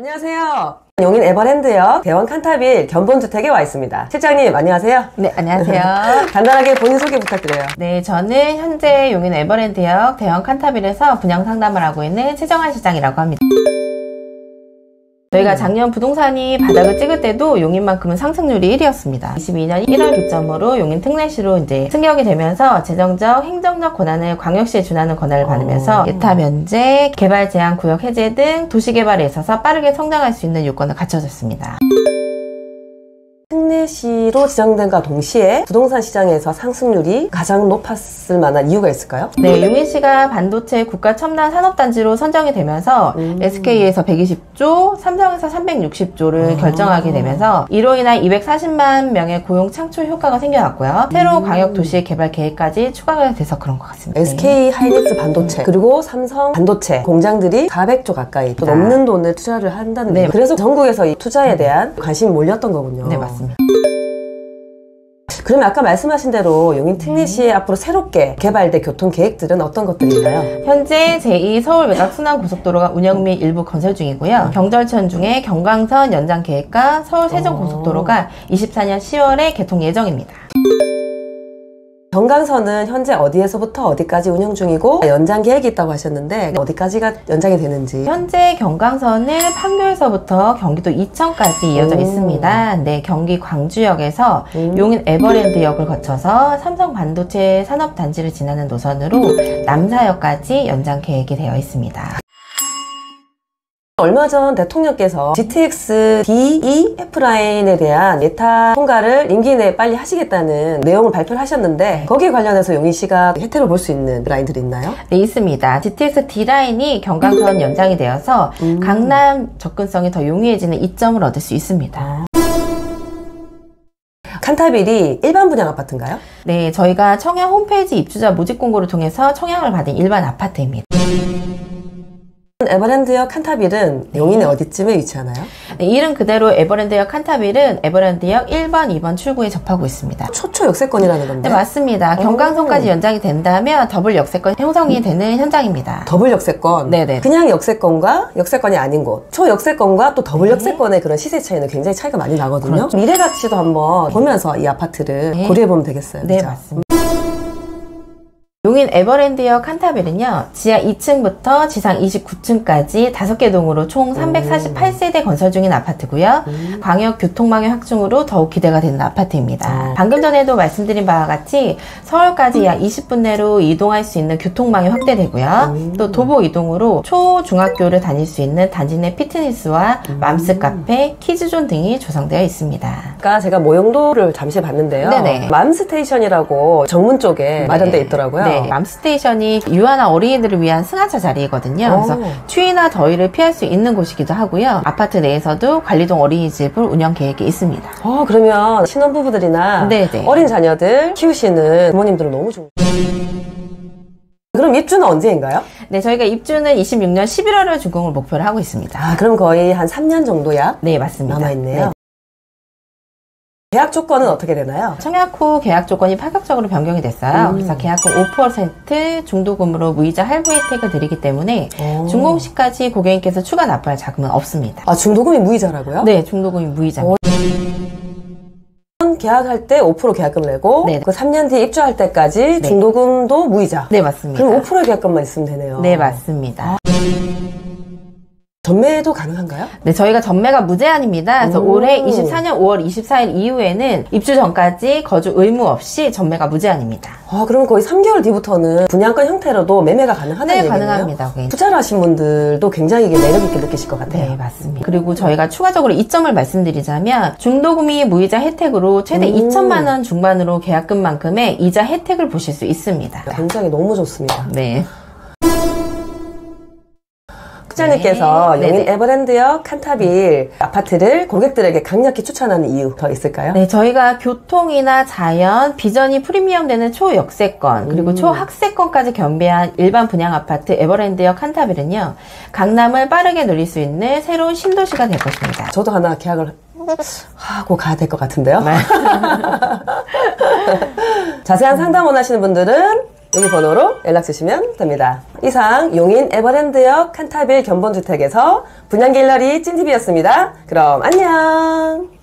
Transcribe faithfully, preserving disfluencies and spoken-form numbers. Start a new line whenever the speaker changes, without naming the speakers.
안녕하세요. 용인 에버랜드역 대원 칸타빌 견본주택에 와 있습니다. 실장님 안녕하세요.
네, 안녕하세요.
간단하게 본인 소개 부탁드려요.
네, 저는 현재 용인 에버랜드역 대원 칸타빌에서 분양 상담을 하고 있는 최정환 실장이라고 합니다. 저희가 작년 부동산이 바닥을 찍을 때도 용인만큼은 상승률이 일 위였습니다. 이십이 년 일월 기점으로 용인 특례시로 이제 승격이 되면서 재정적, 행정적 권한을 광역시에 준하는 권한을 받으면서 예타 면제, 개발 제한 구역 해제 등 도시개발에 있어서 빠르게 성장할 수 있는 요건을 갖춰졌습니다.
특례시로 지정된과 동시에 부동산 시장에서 상승률이 가장 높았을 만한 이유가 있을까요?
네, 용인시가 반도체 국가 첨단 산업단지로 선정이 되면서 음. 에스케이에서 백이십 조, 삼성에서 삼백육십 조를 아. 결정하게 되면서 이로 인한 이백사십만 명의 고용 창출 효과가 생겨났고요. 새로운 음. 광역 도시 개발 계획까지 추가가 돼서 그런 것 같습니다.
에스케이 하이닉스 반도체 그리고 삼성 반도체 공장들이 사백 조 가까이 또 넘는 돈을 투자를 한다는 네. 그래서 전국에서 이 투자에 대한 관심이 몰렸던 거군요.
네, 맞습니다.
그러면 아까 말씀하신 대로 용인 특례시에 음. 앞으로 새롭게 개발될 교통 계획들은 어떤 것들인가요?
현재 제이 서울 외곽 순환고속도로가 운영 및 일부 건설 중이고요. 경절천 중에 경광선 연장 계획과 서울 세종고속도로가 이십사 년 시월에 개통 예정입니다.
경강선은 현재 어디에서부터 어디까지 운영 중이고 연장 계획이 있다고 하셨는데 어디까지가 연장이 되는지.
현재 경강선은 판교에서부터 경기도 이천까지 이어져 음. 있습니다. 네, 경기 광주역에서 음. 용인 에버랜드역을 거쳐서 삼성 반도체 산업단지를 지나는 노선으로 남사역까지 연장 계획이 되어 있습니다.
얼마 전 대통령께서 지티엑스 디 이 F라인에 대한 예타 통과를 임기 내에 빨리 하시겠다는 내용을 발표를 하셨는데 거기에 관련해서 용인시가 혜택을 볼 수 있는 라인들이 있나요?
네, 있습니다. 지티엑스 D라인이 경강선 연장이 되어서 음. 강남 접근성이 더 용이해지는 이점을 얻을 수 있습니다.
칸타빌이 일반 분양 아파트인가요?
네, 저희가 청약 홈페이지 입주자 모집 공고를 통해서 청약을 받은 일반 아파트입니다.
에버랜드역 칸타빌은 네. 용인의 어디쯤에 위치하나요?
네, 이름 그대로 에버랜드역 칸타빌은 에버랜드역 일 번, 이 번 출구에 접하고 있습니다.
초초 역세권이라는 건데?
네, 맞습니다. 경강선까지 연장이 된다면 더블 역세권 형성이 되는 현장입니다.
더블 역세권? 네네. 그냥 역세권과 역세권이 아닌 곳. 초 역세권과 또 더블 네. 역세권의 그런 시세 차이는 굉장히 차이가 많이 나거든요. 그렇죠. 미래 가치도 한번 보면서 이 아파트를 네. 고려해보면 되겠어요.
네, 그렇죠? 맞습니다. 용인 에버랜드역 칸타빌은요, 지하 이 층부터 지상 이십구 층까지 다섯 개 동으로 총 삼백사십팔 세대 건설 중인 아파트고요. 음. 광역 교통망의 확충으로 더욱 기대가 되는 아파트입니다. 아. 방금 전에도 말씀드린 바와 같이 서울까지 약 이십 분 내로 이동할 수 있는 교통망이 확대되고요. 음. 또 도보 이동으로 초, 중학교를 다닐 수 있는 단지 내 피트니스와 음. 맘스 카페, 키즈존 등이 조성되어 있습니다.
아까 제가 모형도를 잠시 봤는데요. 네네. 맘스테이션이라고 정문 쪽에 마련되어 있더라고요.
네. 맘스테이션이 유아나 어린이들을 위한 승하차 자리거든요. 오. 그래서 추위나 더위를 피할 수 있는 곳이기도 하고요. 아파트 내에서도 관리동 어린이집을 운영 계획이 있습니다.
어, 그러면 신혼부부들이나 네네. 어린 자녀들 키우시는 부모님들은 너무 좋은. 그럼 입주는 언제인가요?
네, 저희가 입주는 이십육 년 십일월을 준공을 목표로 하고 있습니다.
아, 그럼 거의 한 삼 년 정도야?
네, 맞습니다.
남아있네요. 네. 계약 조건은 어떻게 되나요?
청약 후 계약 조건이 파격적으로 변경이 됐어요. 음. 그래서 계약금 오 퍼센트 중도금으로 무이자 할부 혜택을 드리기 때문에 오. 준공 시까지 고객님께서 추가 납부할 자금은 없습니다.
아, 중도금이 무이자라고요?
네, 중도금이 무이자입니다.
계약할 때 오 퍼센트 계약금 내고 네네. 그 삼 년 뒤에 입주할 때까지 네. 중도금도 무이자.
네, 맞습니다.
그럼 오 퍼센트 계약금만 있으면 되네요.
네, 맞습니다.
아. 전매도 가능한가요?
네, 저희가 전매가 무제한입니다. 그래서 오. 올해 이십사 년 오월 이십사일 이후에는 입주 전까지 거주 의무 없이 전매가 무제한입니다.
아, 그러면 거의 삼 개월 뒤부터는 분양권 형태로도 매매가 가능하다는
네,
얘기네요?
가능합니다. 고객님.
투자를 하신 분들도 굉장히 이게 매력있게 느끼실 것 같아요.
네, 맞습니다. 그리고 저희가 추가적으로 이점을 말씀드리자면 중도금이 무이자 혜택으로 최대 음. 이천만 원 중반으로 계약금만큼의 이자 혜택을 보실 수 있습니다.
굉장히 너무 좋습니다.
네.
실장님께서
네.
용인 에버랜드역 칸타빌 아파트를 고객들에게 강력히 추천하는 이유 더 있을까요?
네, 저희가 교통이나 자연, 비전이 프리미엄 되는 초역세권, 그리고 음. 초학세권까지 겸비한 일반 분양 아파트 에버랜드역 칸타빌은요, 강남을 빠르게 누릴 수 있는 새로운 신도시가 될 것입니다.
저도 하나 계약을 하고 가야 될 것 같은데요?
네.
자세한 상담 원하시는 분들은 여기 번호로 연락 주시면 됩니다. 이상 용인 에버랜드역 칸타빌 견본주택에서 분양길러리 찐티비였습니다. 그럼 안녕.